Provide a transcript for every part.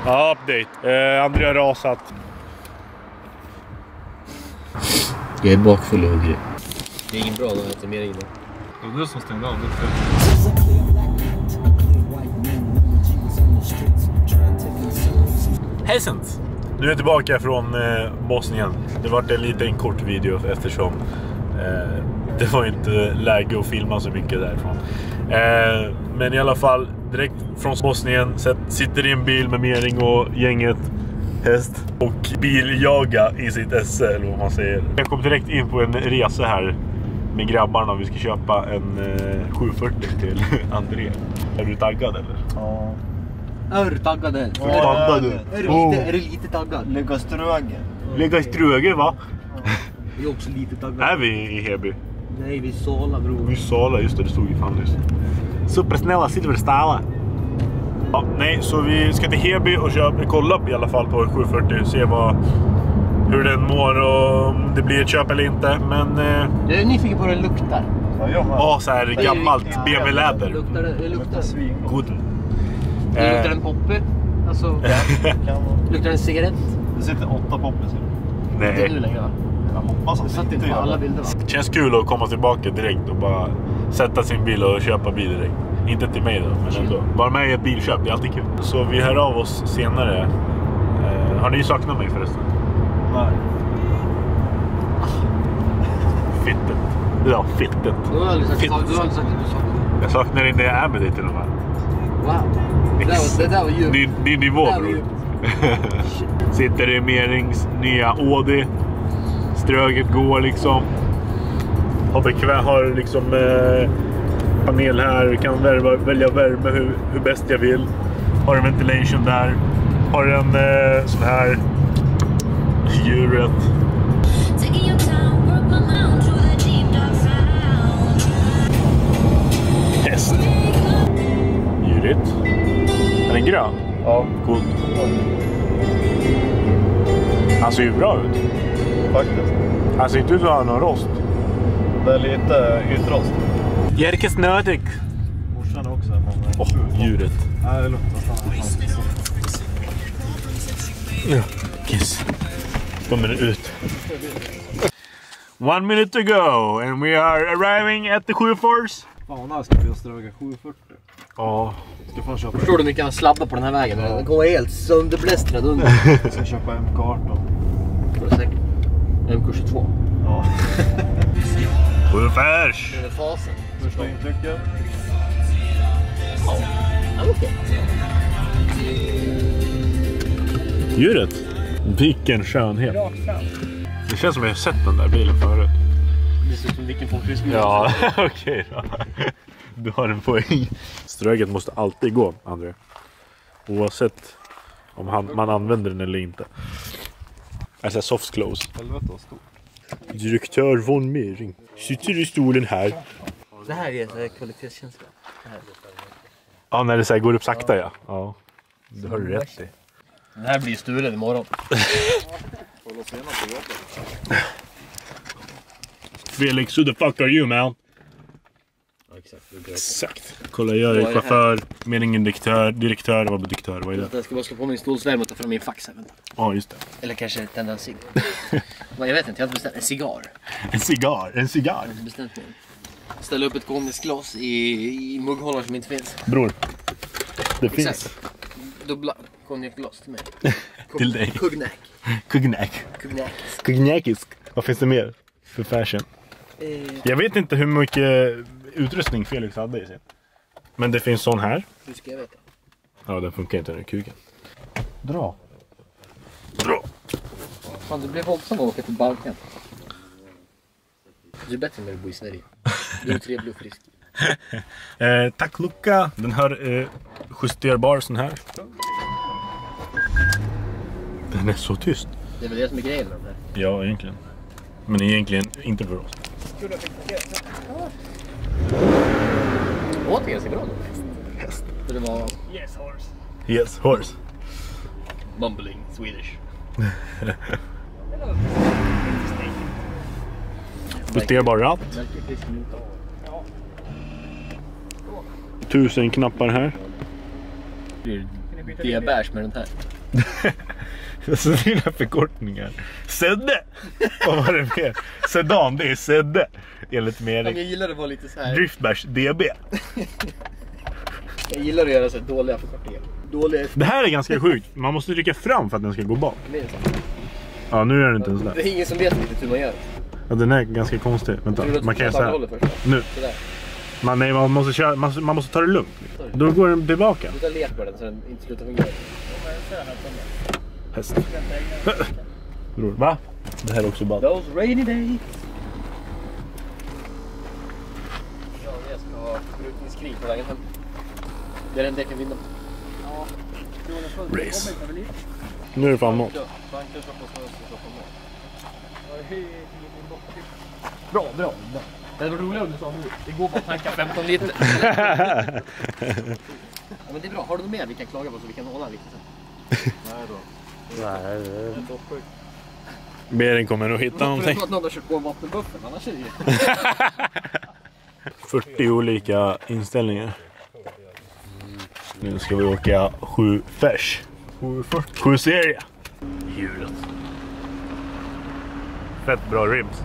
Ja, update. Andrea rasat. Jag är bakfull och hungrig. Det är ingen bra att äta mer innan. Det var du som stängde av det. Hejsens! Nu är jag tillbaka från Bosnien. Det var en liten kort video eftersom det var inte läge att filma så mycket därifrån. Men i alla fall, direkt från Bosnien sitter i en bil med Mering och gänget, häst och biljaga i sitt SL, eller vad man säger. Jag kom direkt in på en resa här med grabbarna. Vi ska köpa en 740 till André. Är du taggad eller? Ja. Är du taggad? Är du lite taggad? Lägga ströge. Lägga ströge, va? Vi är också lite taggad. Är vi i Heby? Nej, vi Sala, bror. Vi Sala, just det stod ju fan nyss. Supersnälla Silverstala. Ja, nej, så vi ska till Heby och kolla upp i alla fall på 740. Se hur den mår och om det blir ett köp eller inte. Men jag är nyfiken på hur det luktar. Ja, så här gammalt BMW-läder. Det luktar God. Luktar den poppy? Alltså, luktar den cigarett? Det sitter 8 poppis. Det är nu Nej. längre, va? Jag hoppas att Det satt inte på alla bilder, va? Det känns kul att komma tillbaka direkt och bara sätta sin bil och köpa bil direkt. Inte till mig då, men ändå. Vara med i ett bilköp, det är alltid kul. Så vi hör av oss senare. Har ni saknat mig förresten? Nej. Fittet. Ja, fittet. Du har aldrig sagt att du saknar. Jag saknar dig när jag är med dig till och med. Wow. Det där var djupt. Din nivå, Det där var bror. djupt. Sitter i Merings nya Audi. Ströget går liksom. Har liksom panel här. Kan välja värme hur bäst jag vill. Har en ventilation där. Har en sån här djuret. Häst. Djurigt. Är den grön? Ja, Coolt. Han ser ju bra ut. faktiskt. Han ser inte ut att ha någon rost. Det är lite ytrost. Jerkes nödig. Morsan är också. Djuret. Nej, det luktar fan. Ja, kiss. Kommer ut. 1 minute to go and we are arriving at the 740. Fan, här ska vi ströga 740. Ja. Ska fan köpa. Förstår du hur mycket han sladdar på den här vägen? Den kommer helt sönderblästrad under. Jag ska köpa MK18. Tror du säkert? MK22. Ja. 740. Det är fasen. Första intrycket. Ja, okej. Djuret. Vilken skönhet. Det känns som jag har sett den där bilen förut. Det ser ut som vilken folkrisbil. Ja, okej då. Du har en poäng. Ströget måste alltid gå, André. Oavsett om man använder den eller inte. Alltså soft close. Helvete vad stort. Direktör von Mering sitter i stolen här. Det här är så här kvalitetskänsla. Ja, när det så här går upp sakta, ja. Ja, det har du rätt i. Den här blir stulen imorgon. Felix, who the fuck are you, man? Ja, exakt. Exakt. Kolla, jag är chaufför, Meringen direktör, vad betyder direktör? Vad är det? Jag ska bara slå på min stolsvärme och ta fram min fax här, vänta. Ja, just det. Eller kanske tända en cigg. Jag vet inte, jag har inte bestämt. En cigarr. En cigarr. Jag har bestämt mig. Ställa upp ett konjaksglas i mugghållare som inte finns. Bror, det finns. Exakt. Dubbla konjakglas till mig. Till dig. Kugnak. Kugnak. Kugnakisk. Vad finns det mer för fashion? Jag vet inte hur mycket utrustning Felix hade i sin. Men det finns sån här. Hur ska jag veta? Ja, den funkar inte, den kuken. Dra. Fan, du blev våldsam att åka till Balkan. Du är bättre när du bor i Sverige. Du är trevlig och frisk. Tack Luca. Den här justerbar sån här. Den är så tyst. Det är väl det som är grejen med de här. Ja, egentligen. Men egentligen inte för oss. Åt ganska bra då. Häst. Så det var Yes, horse. Yes, horse. mumbling Swedish. Justerbar ratt. 1000 knappar här. D-bärs med den här. Så dina förkortningar. Sedde! Vad var det mer? Sedan, det är Sedde. Enligt mening. Jag gillar att vara lite så här. Driftbärs, DB. Jag gillar att göra så dåliga förkortningar. Det här är ganska sjukt. Man måste trycka fram för att den ska gå bak. Ja, nu är den inte ens där. Det är ingen som vet riktigt hur man gör. Ja, den är ganska konstig. Vänta, man kan ju säga nu. Nej, man måste ta det lugnt. Då går den tillbaka. Du tar lek på den så den inte slutar fungera. Häst. Va? Det här är också bara. Those rainy days. Ja, jag ska ha brukningskrig på vägen hem. Det är den där kan vinna. Ja. Race. Nu är det fan mat. Bra. Det var roligt om du sa nu. Det går bara att tanka 15 liter. Ja, men det är bra. Har du något mer vi kan klaga på så vi kan hålla lite sen? Nej då. Nej. Beren kommer nog hitta någonting. Jag tror att någon har kört på en vattenbuffen, annars är det 40 olika inställningar. Nu ska vi åka 7 färs. 7 serie. Hjulet. Fett bra rims.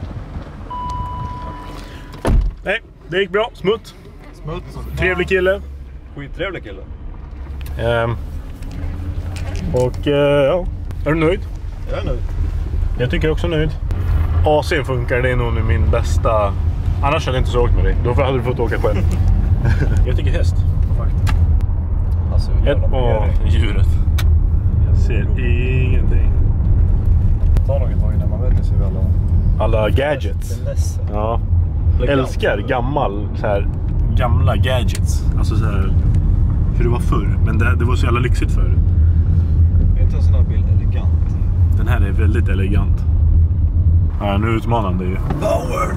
Nej, det gick bra. Smutt. Trevlig kille. Skittrevlig kille. Ja, är du nöjd? Jag är nöjd. Jag tycker också nöjd. AC'n funkar, det är nog min bästa. Annars hade jag inte så åkt med dig. Då hade du fått åka själv. Jag tycker häst. Faktiskt. Alltså, djuret. Jag ser ingenting. Ta något tag innan man vänjer sig vid alla gadgets. Ja. Älskar gamla gadgets. Alltså så här hur det var förr. Men det var så jävla lyxigt förr. Är inte en sån här bild elegant? Den här är väldigt elegant. Ja, nu utmanande ju. Power!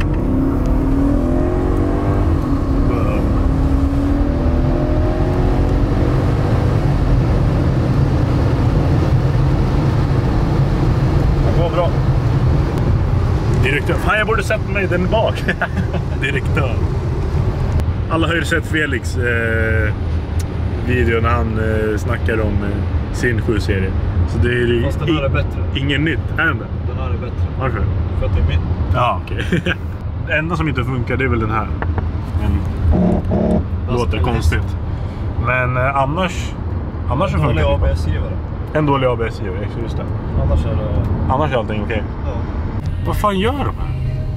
Det går bra. Direktör. Fan, jag borde sett mig den bak. Direktör. Alla har ju sett Felix video när han snackar om sin 7-serie. Så det är fast den här är bättre. Ingen nytt, är den? Den här är bättre. Varför? För att det är min. Ja, okej. Det enda som inte funkar, det är väl den här. Men låter konstigt. Men annars så funkar det. ABS-givare. En dålig ABS-givare, just det. Annars är allting okej. Ja. Vad fan gör de här?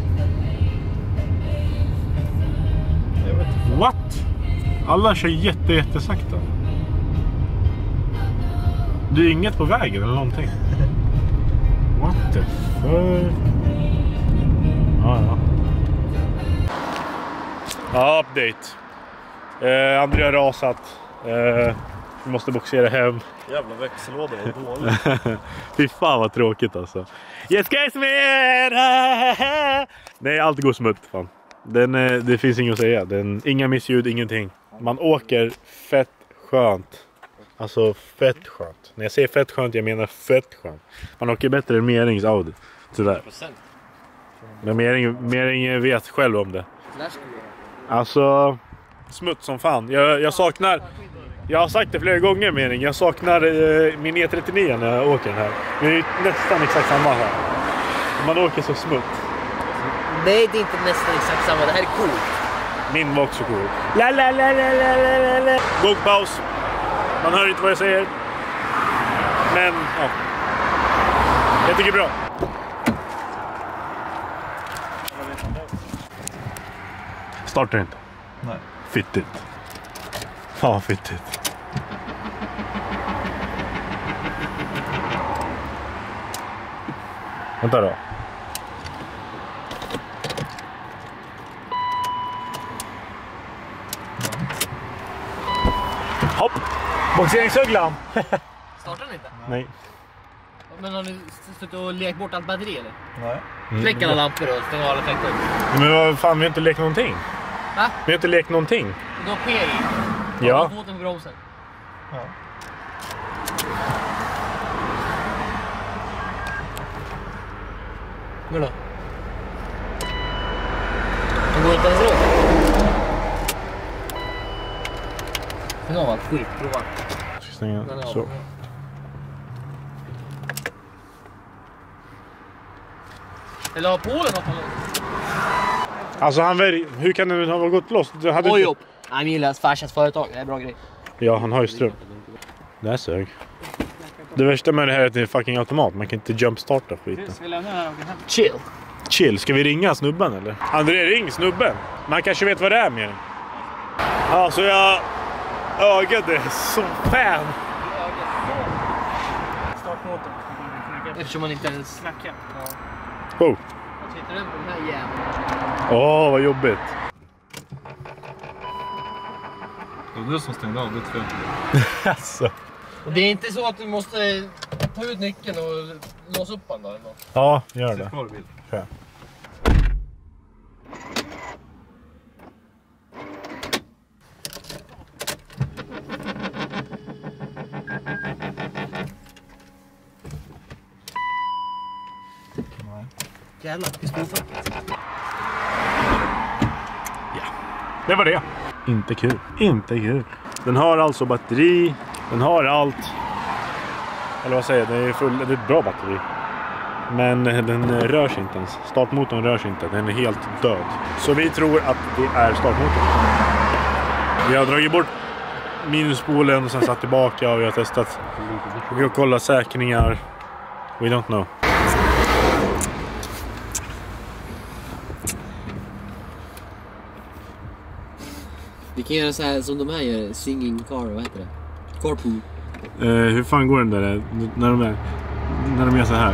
Jag vet inte. What? Alla kör jättesakta. Det är inget på vägen eller någonting. What the fuck? Ja, update. André har rasat. Vi måste boxera hem. Jävla växellåda var dålig. Fy fan vad tråkigt alltså. Jag ska smera! Nej, allt går smutt fan. Det finns inget att säga. Inga missljud, ingenting. Man åker fett skönt. Alltså fett skönt. När jag säger fett skönt, jag menar fett skönt. Man åker bättre än Merings Audi. Tyvärr. Men Mering vet själv om det. Alltså smutt som fan. Jag saknar. Jag har sagt det flera gånger, Mering. Jag saknar min E39 när jag åker den här. Det är nästan exakt samma här. Man åker så smutt. Nej, det är inte nästan exakt samma. Det här är coolt. Min var också cool. Gångpaus. Man hör inte vad jag säger. Men ja. Jag tycker bra. Startar inte. Nej. Fittigt. Fan fittigt. Vänta då. Hopp! Boxeringsöglan! Startar den inte? Nej. Men har ni stått och lekt bort allt batteri eller? Nej. Släck alla lampor och stäng av alla fläktar. Men vad fan, vi har inte lekt någonting. Va? Vi har inte lekt någonting. Och då sker i. Ja. Foten på bromsen. Ja. Vadå? Det går inte ens runt. Stäng av allt skit, prova. Stänga så. Eller har Polen något? Alltså hur kan det ha gått loss? Du hade Oj, inte... Nej, min gillar farsans företag, det är bra grej. Ja, han har ju ström. Det är sög. Det värsta med det här är att det är fucking automat. Man kan inte jumpstarta skiten. Ska vi lämna här och åka hem? Chill. Chill, ska vi ringa snubben eller? André, ring snubben. Man kanske vet vad det är mer. Alltså jag ögade så fan. Startmotorn. Eftersom man inte ens snackar. Oh. Jag tittar den på den här jäveln. Åh, vad jobbigt. Det var du som stängde av, det fel. Alltså. Och det är inte så att du måste ta ut nyckeln och låsa upp den då? Eller? Ja, gör det. Kvar bil. Ja. Jävlar, pistolfacket. Ja, det var det. Inte kul. Inte kul. Den har alltså batteri. Den har allt. Eller vad säger jag? Det är ett bra batteri. Men den rör sig inte ens. Startmotorn rör sig inte. Den är helt död. Så vi tror att det är startmotorn. Vi har dragit bort minusspolen och sen satt tillbaka och vi har testat. Vi har kollat säkringar. We don't know. Vi kan göra så här som de här gör, singing car, vad heter det? Carpool. Hur fan går den där när de gör så här?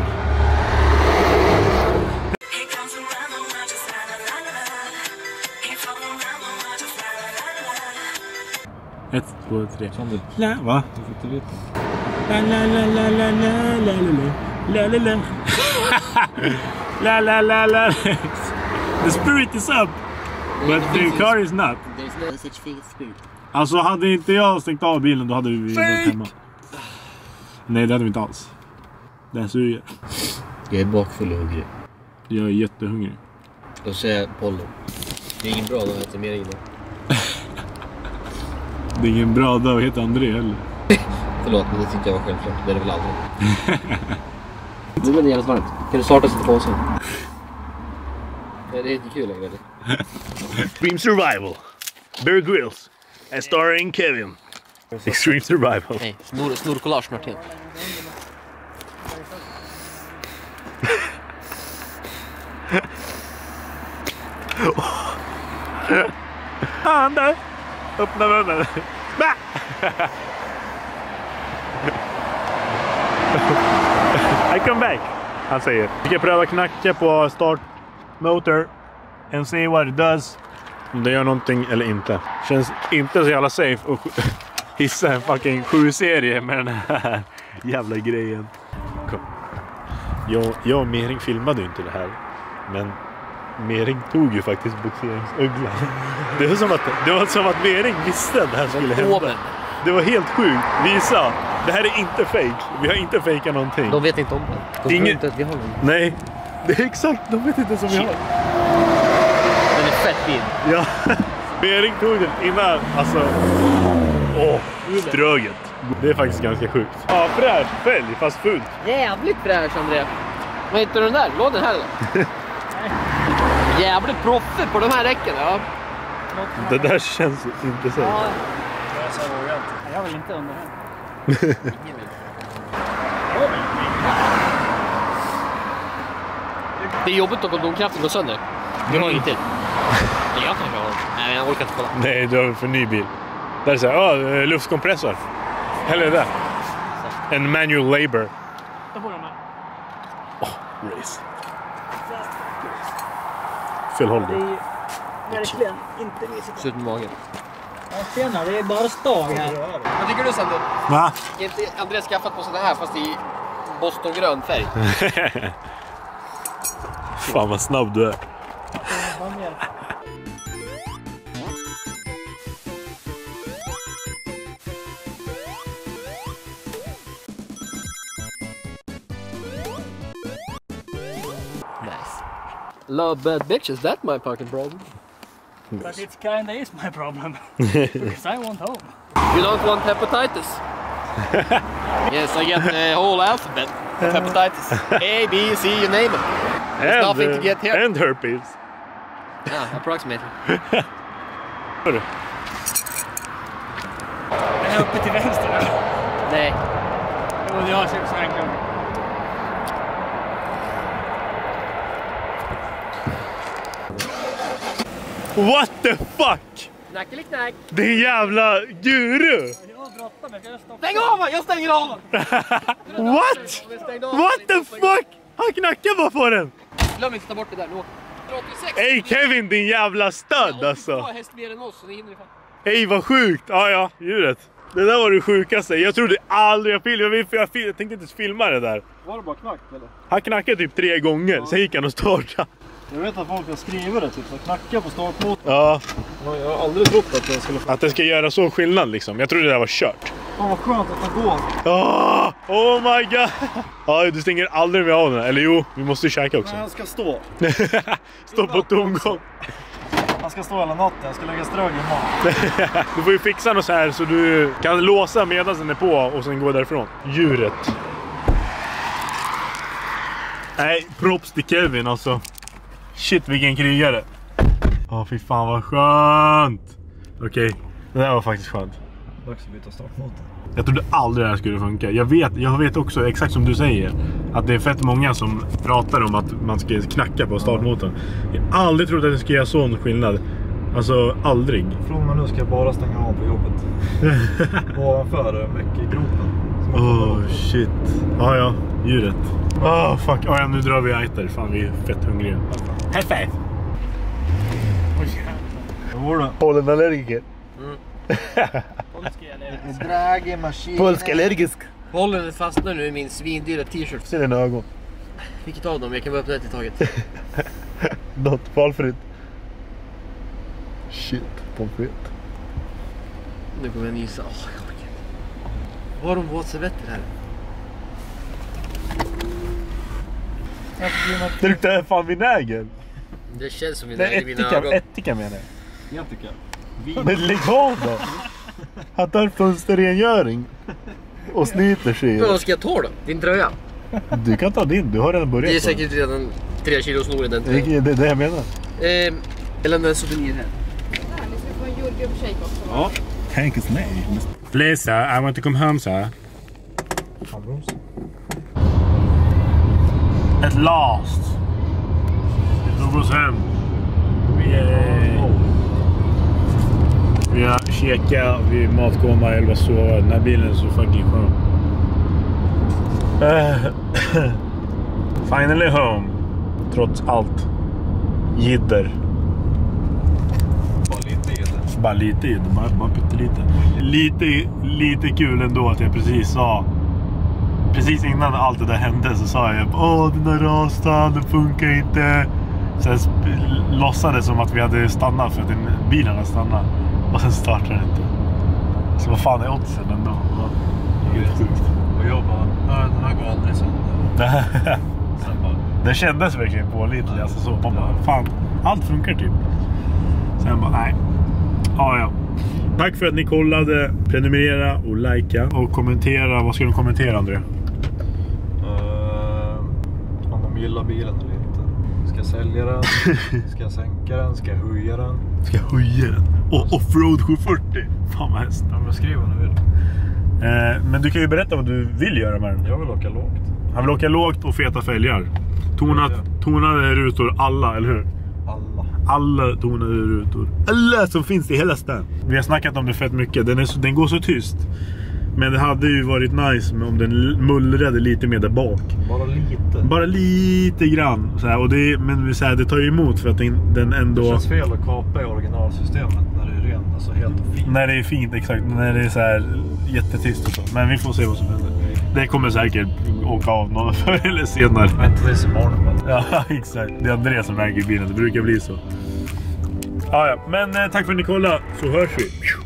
1, 2, 3. La, va? La la la la la la la la la la la la la. The spirit is up, but the car is not. There's no such thing as spirit. Alltså hade inte jag stängt av bilen då hade vi varit hemma. Nej, det hade vi inte alls. Det här suger. Jag är bakfull och hungrig. Jag är jättehungrig. Då säger jag pollen. Det är ingen bra dag att äta mer innan. Det är ingen bra dag att heta André heller. Förlåt, men det tyckte jag var självklart. Det är det väl aldrig. Nu blir det jävligt varmt. Kan du starta sitt på sig? Det är inte kul längre, eller? Extreme Survival. Bear Grylls. And starring Kevin. Extreme Survival. Nej, snorkollage Martin. Han där. Öppna munnen. I come back. Han säger. Vi ska pröva knacka på start motor. And see what it does. Om det gör någonting eller inte. Känns inte så jävla safe att hissa en fucking 7-serie med den här jävla grejen. Kom. Jag och Mering filmade ju inte det här. Men Mering tog ju faktiskt boxeringsöglan. Det var som att Mering visste att det här skulle hända. Det var helt sjukt. Visa, det här är inte fake. Vi har inte fejkat någonting. De vet inte om det. De tror inte att vi har någon. Nej, det är exakt. De vet inte som vi har. Den är fett fin. Ja, Mering tog den innan. Alltså, ströget. Det är faktiskt ganska sjukt. Ja, fräsch fälg, fast fullt. Jävligt fräsch, André. Vad heter den där? Låt den här då. Jävligt proffer på de här räcken, ja. Det där känns inte så. Ja, jag vill inte under här. Det är jobbigt att domkraften går sönder. Du har inget till. Nej, jag kan ha den. Nej, jag orkar inte kolla. Nej, du har för ny bil. Där är det så här, luftkompressor. Eller det. En manual labor. Då får de här. Race. Fel håll Det du. är verkligen inte risigt. Slut med magen. Ja, tjena, det är bara stag här. Vad tycker du, Sander? Va? Är inte André skaffat på sådana här fast i Boston-grön färg? Fan vad snabb du är. Vad mer? Nice. Love bad bitches, that's my fucking problem. But it kinda is my problem. Because I want home. You don't want hepatitis? Yes, I get the whole alphabet of hepatitis. A, B, C, you name it. There's nothing to get here. And herpes. Yeah, approximately. Hörru. Den är uppe till vänster där. Nej. Och jag ser så här klar. What the fuck? Knackeli-knack. Din jävla guru! Jag har bråttom, jag ska stoppa. Stäng av! Jag stänger av! What? What the fuck? Han knackar bara på den! Glöm inte ta bort det där nu. 86. Ey Kevin, din jävla stöd alltså! Jag har häst mer än oss, så det hinner vi fan. Ey vad sjukt! Ja, djuret. Det där var det sjukaste. Jag trodde aldrig jag filmade. Jag tänkte inte ens filma det där. Var det bara knackt eller? Han knackade typ 3 gånger, sen gick han och startade. Jag vet att folk har skrivit det typ, så knacka på startmotorn. Ja, Jag har aldrig trott att den skulle få... att det ska göra så skillnad liksom. Jag trodde det där var kört. Fan vad skönt att den går. Oh my god! Ja, du stänger aldrig med av den. Eller jo, vi måste ju käka också. Nej, han ska stå. Stå på tomgång. Han ska stå hela natten, jag ska lägga strög i mat. Du får ju fixa något så här så du kan låsa medan den är på och sen gå därifrån. Djuret. Nej, props till Kevin alltså. Shit, vilken krigare. Fy fan vad skönt. Okej, det där var faktiskt skönt. Dags att byta startmotorn. Jag trodde aldrig det här skulle funka. Jag vet också, exakt som du säger, att det är fett många som pratar om att man ska knacka på startmotorn. Jag har aldrig trott att det ska göra sån skillnad. Alltså, aldrig. Från och med nu ska jag bara stänga av på jobbet. Ovanför mäckgropen. Shit. Ja, djuret. Fuck. Ja, nu drar vi äter. Fan, vi är fett hungriga. High five! Vad var det? Pollenallergiker. Polskallergisk. Pollen fastnar nu i min svindyra t-shirt. Se dina ögon. Vilket av dem? Jag kan bara öppna ett i taget. Något valfritt. Shit, pommes frites. Nu kommer jag nysa. Jag orkar inte. Har de våtservetter här? Det luktar fan vinäger. Det känns som Det är ättika menar jag. Jättika. Men lägg av då. Han tar fönsterrengöring och sliter sig. Vad ska jag ta då? Din tröja? Du kan ta din, du har redan börjat. Det är säkert redan 3 kilo snor i den tröjan. Det är det jag menar. Jag lämnar en souvenir här. Det ska få en jordgubbshake också. Ja. Thank you, please, I want to come home, sir. At last. Vi tog oss hem. Vi har käkat, vi är matkoma, eller vad så. Den här bilen är så fucking skön. Finally home. Trots allt. Jidder. Bara lite jidder, bara pyttelite. Lite kul ändå att jag precis innan allt det där hände så sa jag den där rastan, det funkar inte. Sen låtsades som att vi hade stannat för att bilen hade stannat. Och sen startade det inte. Så vad fan är oddsen ändå? Och jag bara, den här går aldrig sönder. Sen bara... Det kändes verkligen pålitligt. Alltså så, man bara, fan, allt funkar typ. Sen bara, nej. Ja. Tack för att ni kollade. Prenumerera och likea. Och kommentera. Vad ska de kommentera, André? Om de gillar bilen eller inte. Ska jag sälja den? Ska jag sänka den? Ska jag höja den? Ska jag höja den? Offroad 740. Fan vad häst. Ja, men skriv vad du vill. Men du kan ju berätta vad du vill göra med den. Jag vill åka lågt. Han vill åka lågt och feta fälgar. Tonade rutor, alla, eller hur? Alla tonade rutor. Alla som finns i hela stan. Vi har snackat om det fett mycket. Den går så tyst. Men det hade ju varit nice om den mullrade lite mer där bak. Bara lite grann. Så här, och men så här, det tar ju emot för att den ändå... Det känns fel att kapa i originalsystemet när det är rent. Alltså helt fint. När det är fint, exakt. När det är så här jättetyst och så. Men vi får se vad som händer. Det kommer säkert åka av någon förr eller senare. Vänta tills imorgon. Ja, exakt. Det är Andreas som äger bilen. Det brukar bli så. Ja. Men tack för att ni kollade. Så hörs vi.